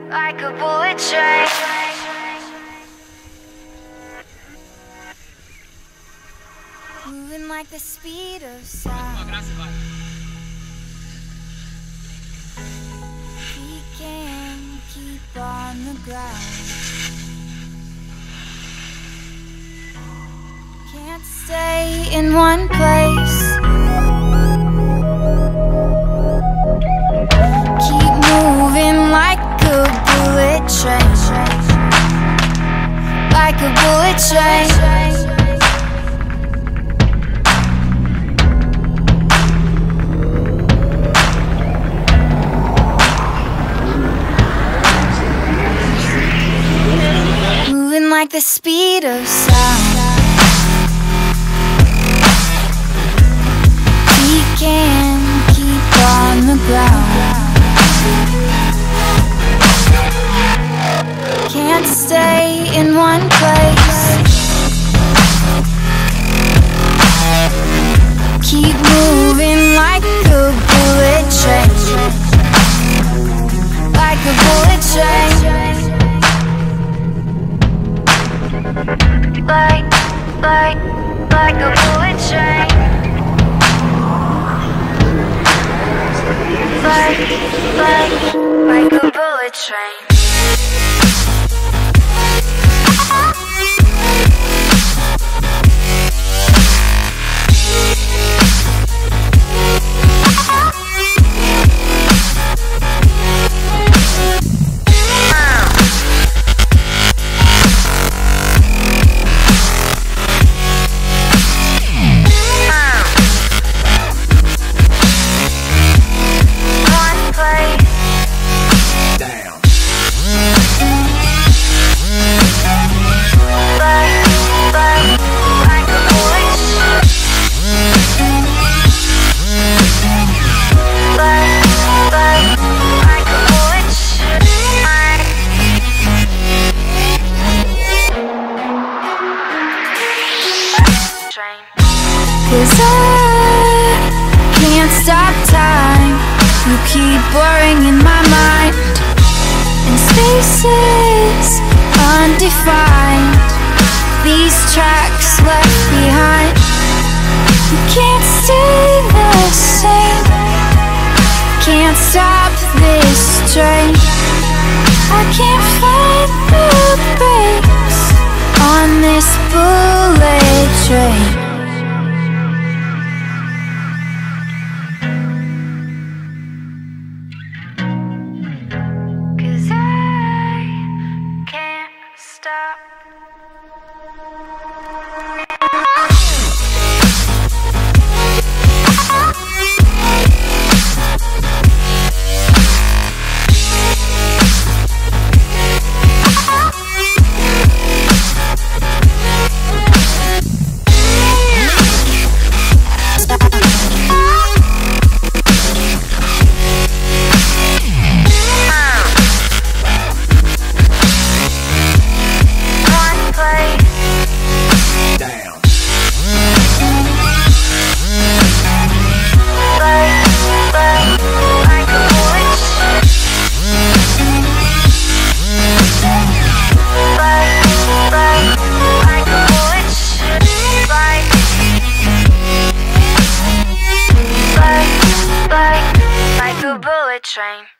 like a bullet train. Moving like the speed of sound. We can keep on the ground. Can't stay in one place. Keep moving like a bullet train. Like a bullet train. Moving like the speed of sound. We can keep on the ground. Can't stay in one place. Keep moving like a bullet train. Like a bullet train. Like a bullet train. Like a bullet train. Cause I can't stop time. You keep blurring in my mind, and spaces undefined. These tracks left behind. You can't stay the same. Can't stop this train. I can't find the brakes on this bullet train. Stop. Like a bullet train.